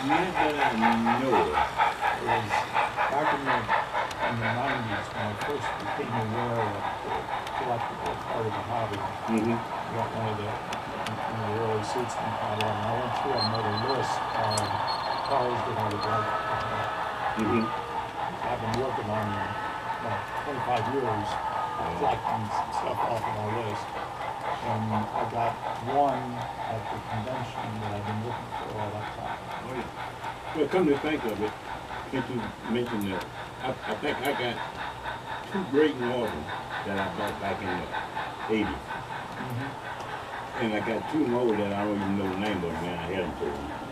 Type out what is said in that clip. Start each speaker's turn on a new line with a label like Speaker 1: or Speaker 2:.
Speaker 1: Not that I know of.
Speaker 2: It was back in the 90s when I first became aware of the collectible part of the hobby.
Speaker 1: Mm-hmm.
Speaker 2: Got one of the early suits in catalog, and I went through and made a list of cars that I would like to have.
Speaker 1: Mm-hmm.
Speaker 2: I've been working on 25 years collecting stuff off of my list. And I got one at the convention that I've been looking for all that time.
Speaker 1: Oh, yeah. Well, come to think of it, since you mentioned that, I think I got two Great Northern that I bought back in the 80s.
Speaker 2: Mm-hmm.
Speaker 1: And I got two more that I don't even know the name of them, man. I had them for